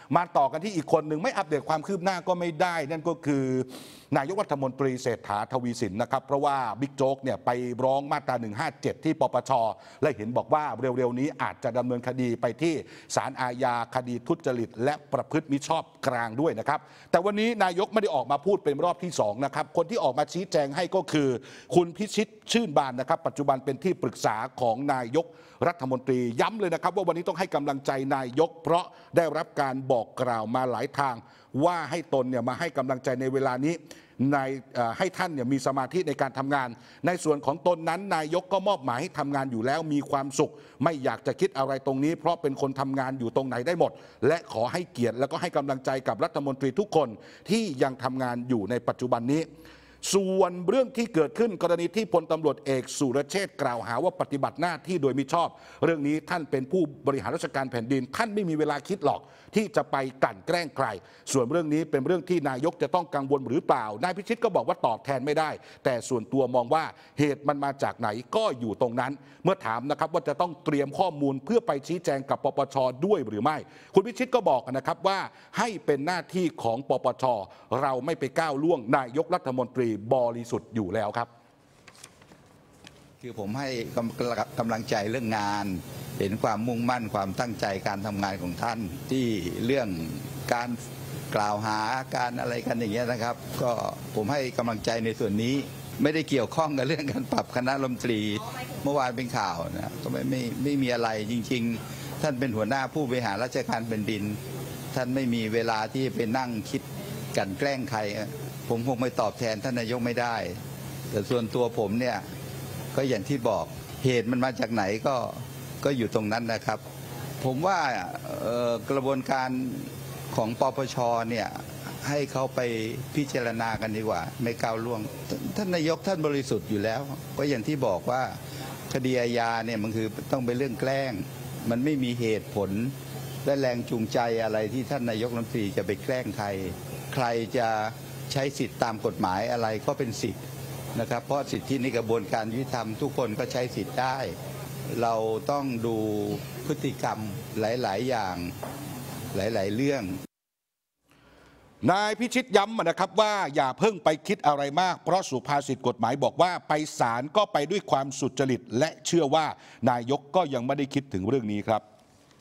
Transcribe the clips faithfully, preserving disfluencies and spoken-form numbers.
มาต่อกันที่อีกคนหนึ่งไม่อัปเดตความคืบหน้าก็ไม่ได้นั่นก็คือนายกรัฐมนตรีเศรษฐาทวีสินนะครับเพราะว่าบิ๊กโจ๊กเนี่ยไปร้องมาตราหนึ่งห้าเจ็ดที่ปปชและเห็นบอกว่าเร็วๆนี้อาจจะดำเนินคดีไปที่ศาลอาญาคดีทุจริตและประพฤติมิชอบกลางด้วยนะครับแต่วันนี้นายกไม่ได้ออกมาพูดเป็นรอบที่สองนะครับคนที่ออกมาชี้แจงให้ก็คือคุณพิชิตชื่นบานนะครับปัจจุบันเป็นที่ปรึกษาของนายกรัฐมนตรีย้ำเลยนะครับว่าวันนี้ต้องให้กำลังใจนายกเพราะได้รับการบอกกล่าวมาหลายทางว่าให้ตนเนี่ยมาให้กำลังใจในเวลานี้ในให้ท่านเนี่ยมีสมาธิในการทำงานในส่วนของตนนั้นนายกก็มอบหมายให้ทำงานอยู่แล้วมีความสุขไม่อยากจะคิดอะไรตรงนี้เพราะเป็นคนทำงานอยู่ตรงไหนได้หมดและขอให้เกียรติแล้วก็ให้กำลังใจกับรัฐมนตรีทุกคนที่ยังทำงานอยู่ในปัจจุบันนี้ส่วนเรื่องที่เกิดขึ้นกรณีที่พลตำรวจเอกสุรเชษฐ์กล่าวหาว่าปฏิบัติหน้าที่โดยมิชอบเรื่องนี้ท่านเป็นผู้บริหารราชการแผ่นดินท่านไม่มีเวลาคิดหรอกที่จะไปกลั่นแกล้งใครส่วนเรื่องนี้เป็นเรื่องที่นายกจะต้องกังวลหรือเปล่านายพิชิตก็บอกว่าตอบแทนไม่ได้แต่ส่วนตัวมองว่าเหตุมันมาจากไหนก็อยู่ตรงนั้นเมื่อถามนะครับว่าจะต้องเตรียมข้อมูลเพื่อไปชี้แจงกับปปชด้วยหรือไม่คุณพิชิตก็บอกนะครับว่าให้เป็นหน้าที่ของปปชเราไม่ไปก้าวล่วงนายกรัฐมนตรีบริสุทธิ์อยู่แล้วครับคือผมให้กำลังใจเรื่องงานเห็นความมุ่งมั่นความตั้งใจการทำงานของท่านที่เรื่องการกล่าวหาการอะไรกันอย่างเงี้ยนะครับก็ผมให้กำลังใจในส่วนนี้ไม่ได้เกี่ยวข้องกับเรื่องการปรับคณะรัฐมนตรีเมื่อวานเป็นข่าวนะก็ไม่ไม่ไม่มีอะไรจริงๆท่านเป็นหัวหน้าผู้บริหารราชการแผ่นดินท่านไม่มีเวลาที่ไปนั่งคิดกันแกล้งใครผมคงไม่ตอบแทนท่านนายกไม่ได้แต่ส่วนตัวผมเนี่ยก็อย่างที่บอกเหตุมันมาจากไหนก็ก็อยู่ตรงนั้นนะครับ ผมว่ากระบวนการของปปชเนี่ยให้เขาไปพิจารณากันดีกว่าไม่ก้าวล่วงท่านนายกท่านบริสุทธิ์อยู่แล้วก็อย่างที่บอกว่าคดีอาญาเนี่ยมันคือต้องเป็นเรื่องแกล้งมันไม่มีเหตุผลและแรงจูงใจอะไรที่ท่านนายกรัฐมนตรีจะไปแกล้งใครใครจะใช้สิทธิตามกฎหมายอะไรก็เป็นสิทธินะครับเพราะสิทธิในกระบวนการยุติธรรมทุกคนก็ใช้สิทธิ์ได้เราต้องดูพฤติกรรมหลายๆอย่างหลายๆเรื่องนายพิชิตย้ำนะครับว่าอย่าเพิ่งไปคิดอะไรมากเพราะสุภาษิตกฎหมายบอกว่าไปศาลก็ไปด้วยความสุจริตและเชื่อว่านายกก็ยังไม่ได้คิดถึงเรื่องนี้ครับ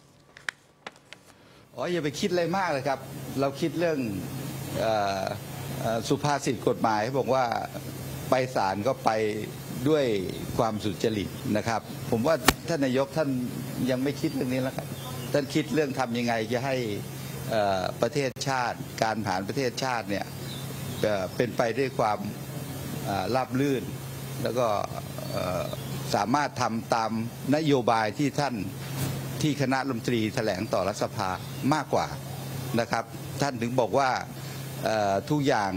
อ๋ออย่าไปคิดอะไรมากเลยครับเราคิดเรื่องสุภาษิตกฎหมายบอกว่าไปศาลก็ไปด้วยความสุจริตนะครับผมว่าท่านนายกท่านยังไม่คิดเรื่องนี้แล้วครับท่านคิดเรื่องทำยังไงจะให้ประเทศชาติการผ่านประเทศชาติเนี่ยเป็นไปด้วยความราบรื่นแล้วก็สามารถทำตามนโยบายที่ท่านที่คณะรัฐมนตรีแถลงต่อรัฐสภามากกว่านะครับท่านถึงบอกว่าทุกอย่าง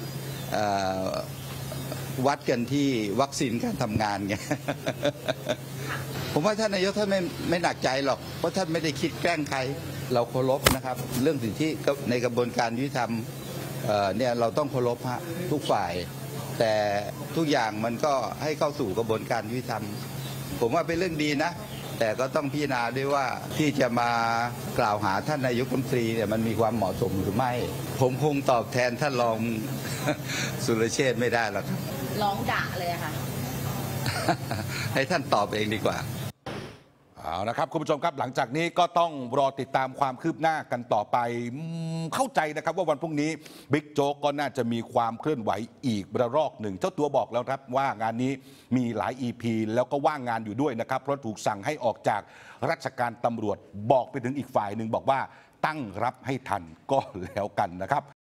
วัดกันที่วัคซีนการทำงานไง ผมว่าท่านนายกท่านไม่ไม่หนักใจหรอกเพราะท่านไม่ได้คิดแกล้งใครเราเคารพนะครับเรื่องสิทธิในกระบวนการยุติธรรมเนี่ยเราต้องเคารพฮะทุกฝ่ายแต่ทุกอย่างมันก็ให้เข้าสู่กระบวนการยุติธรรมผมว่าเป็นเรื่องดีนะแต่ก็ต้องพิจารณาด้วยว่าที่จะมากล่าวหาท่านนายกรัฐมนตรีเนี่ยมันมีความเหมาะสมหรือไม่ผมคงตอบแทนท่านรองสุรเชษฐ์ไม่ได้หรอกครับร้องด่าเลยค่ะให้ท่านตอบเองดีกว่าเอาละครับคุณผู้ชมครับหลังจากนี้ก็ต้องรอติดตามความคืบหน้ากันต่อไปเข้าใจนะครับว่าวันพรุ่งนี้บิ๊กโจ๊กก็น่าจะมีความเคลื่อนไหวอีกระลอกหนึ่งเจ้าตัวบอกแล้วครับว่างานนี้มีหลาย อี พี แล้วก็ว่างงานอยู่ด้วยนะครับเพราะถูกสั่งให้ออกจากราชการตำรวจบอกไปถึงอีกฝ่ายหนึ่งบอกว่าตั้งรับให้ทันก็แล้วกันนะครับ